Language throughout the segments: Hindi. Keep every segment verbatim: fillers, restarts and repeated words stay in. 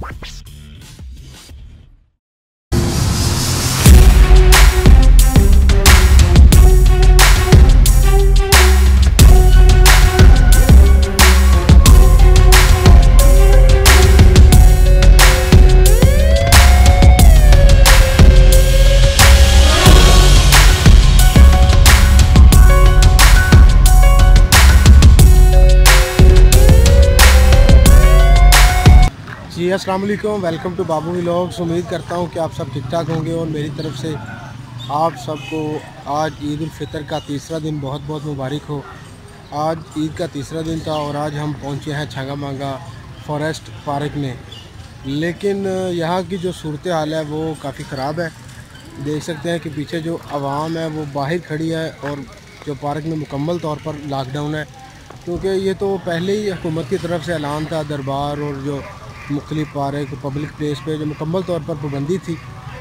जी अस्सलाम वालेकुम, वेलकम टू बाबू व्लॉग्स। उम्मीद करता हूँ कि आप सब ठीक ठाक होंगे और मेरी तरफ से आप सबको आज ईद उल फितर का तीसरा दिन बहुत बहुत मुबारक हो। आज ईद का तीसरा दिन था और आज हम पहुँचे हैं छांगा मांगा फॉरेस्ट पार्क में, लेकिन यहाँ की जो सूरत हाल है वो काफ़ी ख़राब है। देख सकते हैं कि पीछे जो आवाम है वो बाहर खड़ी है और जो पार्क में मुकम्मल तौर पर लॉकडाउन है, क्योंकि ये तो पहले ही हुकूमत की तरफ से ऐलान था। दरबार और जो मुख्तलिफ पार्क पब्लिक प्लेस पे जो मुकम्मल तौर पर पाबंदी थी,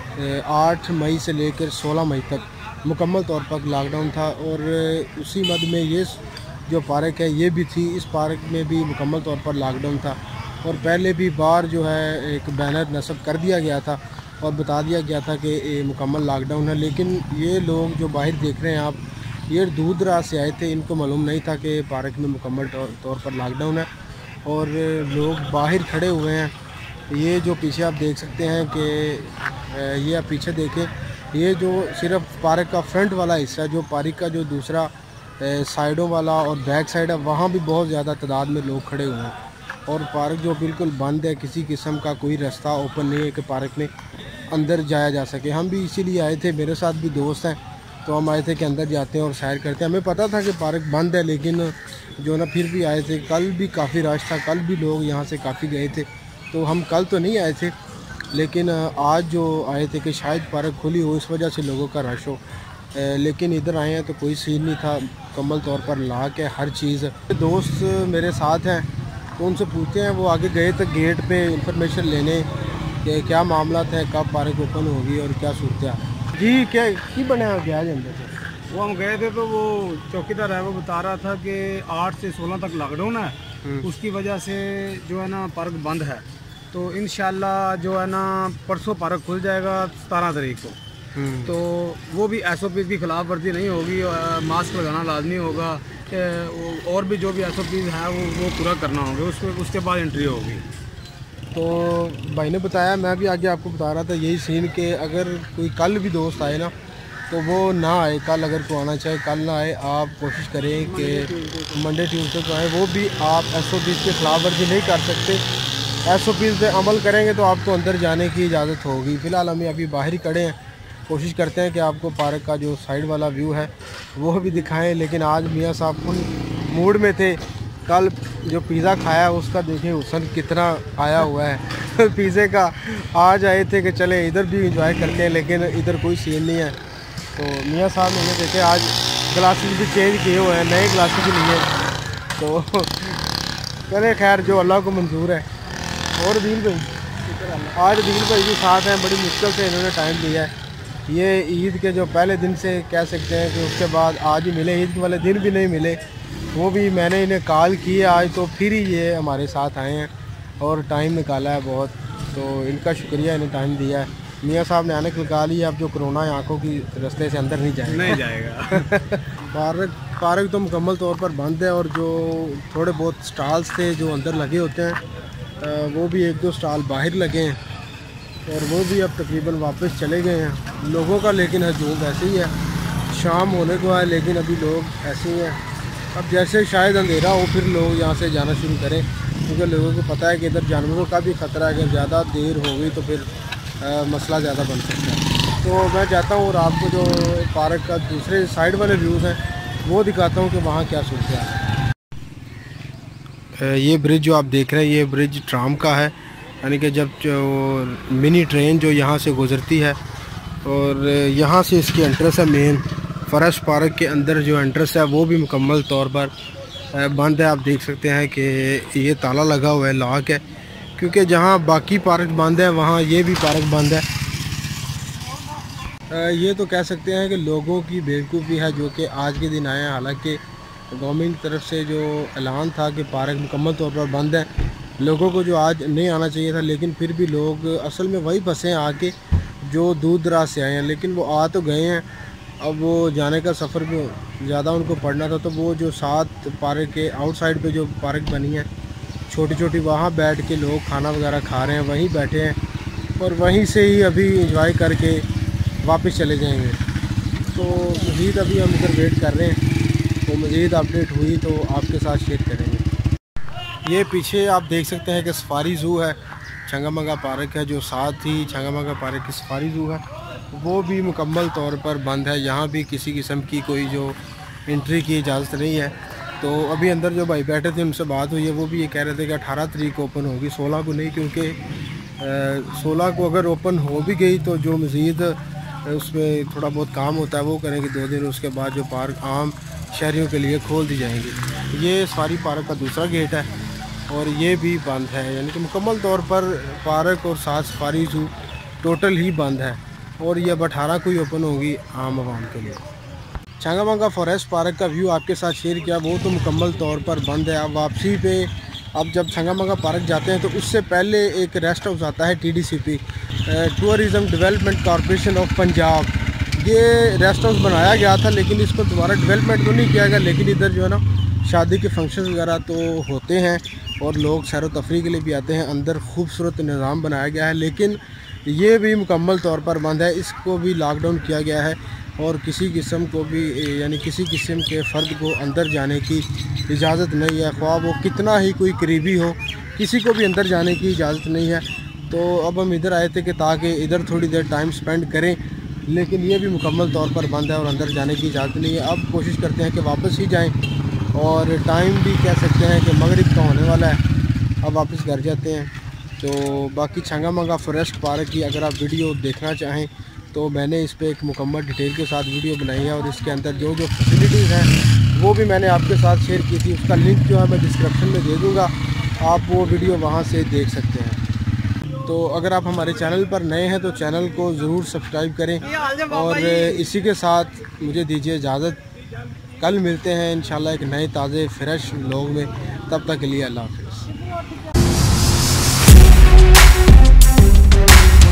आठ मई से लेकर सोलह मई तक मुकम्मल तौर पर लॉकडाउन था। और उसी मद में ये जो पार्क है ये भी थी, इस पार्क में भी मुकम्मल तौर पर लॉकडाउन था। और पहले भी बार जो है एक बैनर नस्ब कर दिया गया था और बता दिया गया था कि ये मुकम्मल लॉकडाउन है, लेकिन ये लोग जो बाहर देख रहे हैं आप, ये दूर दराज से आए थे, इनको मालूम नहीं था कि पार्क में मुकम्मल तौर पर लॉकडाउन है और लोग बाहर खड़े हुए हैं। ये जो पीछे आप देख सकते हैं कि ये आप पीछे देखें, ये जो सिर्फ पार्क का फ्रंट वाला हिस्सा, जो पार्क का जो दूसरा साइडों वाला और बैक साइड है, वहाँ भी बहुत ज़्यादा तादाद में लोग खड़े हुए हैं। और पार्क जो बिल्कुल बंद है, किसी किस्म का कोई रास्ता ओपन नहीं है कि पार्क में अंदर जाया जा सके। हम भी इसीलिए आए थे, मेरे साथ भी दोस्त हैं, तो हम आए थे कि अंदर जाते हैं और सैर करते हैं। हमें पता था कि पार्क बंद है, लेकिन जो ना फिर भी आए थे। कल भी काफ़ी रश था, कल भी लोग यहाँ से काफ़ी गए थे, तो हम कल तो नहीं आए थे, लेकिन आज जो आए थे कि शायद पार्क खुली हो, इस वजह से लोगों का रश हो। लेकिन इधर आए हैं तो कोई सीन नहीं था, मुकम्मल तौर पर ला के हर चीज़। दोस्त मेरे साथ हैं तो उनसे पूछते हैं, वो आगे गए थे गेट पे इंफॉर्मेशन लेने कि क्या मामला है, कब पार्क ओपन होगी और क्या सूरत है। जी क्या की बने गया अंदर से? वो हम गए थे तो वो चौकीदार है वो बता रहा था कि आठ से सोलह तक लॉकडाउन है, उसकी वजह से जो है ना पार्क बंद है। तो इंशाल्लाह जो है ना परसों पार्क खुल जाएगा सतारह तारीख को। तो वो भी एस ओ पी की खिलाफ वर्जी नहीं होगी, मास्क लगाना लाजमी होगा, और भी जो भी एस ओ पी है वो वो पूरा करना होगा, उसके उसके बाद एंट्री होगी। तो भाई ने बताया, मैं भी आगे आपको बता रहा था यही सीन कि अगर कोई कल भी दोस्त आए ना तो वो ना आए, कल अगर को आना चाहे कल ना आए। आप कोशिश करें कि मंडे ट्यूसडे को आए, वो भी आप एस ओ पीज़ के खिलाफ वर्जी नहीं कर सकते। एस ओ पीज़ पे अमल करेंगे तो आपको अंदर जाने की इजाज़त होगी। फ़िलहाल हम अभी बाहर ही खड़े हैं, कोशिश करते हैं कि आपको पार्क का जो साइड वाला व्यू है वो भी दिखाएँ। लेकिन आज मियाँ साहब उन मूड में थे, कल जो पिज़्ज़ा खाया उसका देखिए हुसन कितना आया हुआ है पिज़्ज़े का। आज आए थे कि चले इधर भी इंजॉय करते हैं, लेकिन इधर कोई सीन नहीं है। तो मियाँ साहब मैंने देखे आज ग्लासेस भी चेंज किए हुए हैं, नए ग्लासेस भी लिए, तो चले खैर जो अल्लाह को मंजूर है। और दिल भाई, आज दिल भाई भी साथ हैं, बड़ी मुश्किल से इन्होंने टाइम दिया है। ये ईद के जो पहले दिन से कह सकते हैं कि उसके बाद आज ही मिले, ईद वाले दिन भी नहीं मिले, वो भी मैंने इन्हें कॉल की आज, तो फिर ही ये हमारे साथ आए हैं और टाइम निकाला है बहुत, तो इनका शुक्रिया, इन्हें टाइम दिया है। मियाँ साहब ने आने को निकाल लिया, अब जो कोरोना है आँखों की रास्ते से अंदर नहीं जाएगा नहीं जाएगा पार्क पार्क तो मुकम्मल तौर पर बंद है और जो थोड़े बहुत स्टॉल्स थे जो अंदर लगे होते हैं, वो भी एक दो स्टॉल बाहर लगे हैं और वो भी अब तकरीबन वापस चले गए हैं लोगों का। लेकिन हजूम ऐसे ही है, शाम होने को है लेकिन अभी लोग ऐसे ही हैं। अब जैसे शायद अंधेरा हो फिर लोग यहाँ से जाना शुरू करें, क्योंकि लोगों को पता है कि इधर जानवरों का भी ख़तरा है, अगर ज़्यादा देर हो गई तो फिर आ, मसला ज़्यादा बन सकता है। तो मैं चाहता हूँ और आपको जो पार्क का दूसरे साइड वाले व्यूज़ हैं वो दिखाता हूँ कि वहाँ क्या सूरत है। ये ब्रिज जो आप देख रहे हैं, ये ब्रिज ट्राम का है, यानी कि जब जो मिनी ट्रेन जो यहाँ से गुज़रती है और यहाँ से इसकी एंट्रेंस है मेन फॉरेस्ट पार्क के अंदर, जो एंट्रेंस है वो भी मुकम्मल तौर पर बंद है। आप देख सकते हैं कि ये ताला लगा हुआ है, लॉक है, क्योंकि जहाँ बाकी पार्क बंद है वहाँ ये भी पार्क बंद है। ये तो कह सकते हैं कि लोगों की बेवकूफ़ी है जो कि आज के दिन आए हैं, हालांकि गवर्नमेंट की तरफ से जो ऐलान था कि पार्क मुकम्मल तौर पर बंद है, लोगों को जो आज नहीं आना चाहिए था, लेकिन फिर भी लोग असल में वही फंसे हैं आके जो दूर दराज से आए हैं, लेकिन वो आ तो गए हैं। अब वो जाने का सफ़र भी ज़्यादा उनको पड़ना था, तो वो जो सात पार्क के आउटसाइड पे जो पार्क बनी है छोटी छोटी, वहाँ बैठ के लोग खाना वगैरह खा रहे हैं, वहीं बैठे हैं और वहीं से ही अभी इंजॉय करके वापस चले जाएंगे। तो मज़ीद अभी हम इधर वेट कर रहे हैं, तो मज़ीद अपडेट हुई तो आपके साथ शेयर करेंगे। ये पीछे आप देख सकते हैं कि सफारी ज़ू है, छंगामंगा पार्क है, जो साथ ही छंगामंगा पार्क की सफारी ज़ू है वो भी मुकम्मल तौर पर बंद है। यहाँ भी किसी किस्म की कोई जो एंट्री की इजाज़त नहीं है। तो अभी अंदर जो भाई बैठे थे उनसे बात हुई है, वो भी ये कह रहे थे कि अठारह तारीख को ओपन होगी, सोलह को नहीं, क्योंकि सोलह को अगर ओपन हो भी गई तो जो मज़ीद उसमें थोड़ा बहुत काम होता है वो करेंगे दो दिन, उसके बाद जो पार्क आम शहरियों के लिए खोल दी जाएंगी। ये सफारी पार्क का दूसरा गेट है और ये भी बंद है, यानी कि मुकम्मल तौर पर पार्क और साथ सफारी ज़ू टोटल ही बंद है और ये अब अठारह को ही ओपन होगी आम आवाम के लिए। छंगामंगा फॉरेस्ट पार्क का व्यू आपके साथ शेयर किया, वो तो मुकम्मल तौर पर बंद है। अब वापसी पे अब जब छंगामंगा पार्क जाते हैं तो उससे पहले एक रेस्ट हाउस आता है, T D C P tourism development corporation of Punjab. ये रेस्ट हाउस बनाया गया था लेकिन इसको दोबारा डेवलपमेंट तो नहीं किया गया, लेकिन इधर जो है ना शादी के फंक्शन वगैरह तो होते हैं और लोग सैर व तफरी के लिए भी आते हैं। अंदर खूबसूरत निज़ाम बनाया गया है, लेकिन ये भी मुकम्मल तौर पर बंद है। इसको भी लॉकडाउन किया गया है और किसी किस्म को भी यानी किसी किस्म के फ़र्द को अंदर जाने की इजाज़त नहीं है, ख्वाह वो कितना ही कोई करीबी हो, किसी को भी अंदर जाने की इजाज़त नहीं है। तो अब हम इधर आए थे कि ताकि इधर थोड़ी देर टाइम स्पेंड करें, लेकिन ये भी मुकम्मल तौर पर बंद है और अंदर जाने की इजाज़त नहीं है। अब कोशिश करते हैं कि वापस ही जाएँ और टाइम भी कह सकते हैं कि मगरिब का होने वाला है, अब वापस घर जाते हैं। तो बाकी छंगामंगा फॉरेस्ट पार्क की अगर आप वीडियो देखना चाहें तो मैंने इस पर एक मुकम्मल डिटेल के साथ वीडियो बनाई है और इसके अंदर जो जो फैसिलिटीज़ हैं वो भी मैंने आपके साथ शेयर की थी। उसका लिंक जो है मैं डिस्क्रिप्शन में दे दूँगा, आप वो वीडियो वहाँ से देख सकते हैं। तो अगर आप हमारे चैनल पर नए हैं तो चैनल को ज़रूर सब्सक्राइब करें और इसी के साथ मुझे दीजिए इजाज़त। कल मिलते हैं इंशाल्लाह एक नए ताज़े फ्रेश व्लॉग में, तब तक के लिए अल्लाह हाफ़िज़।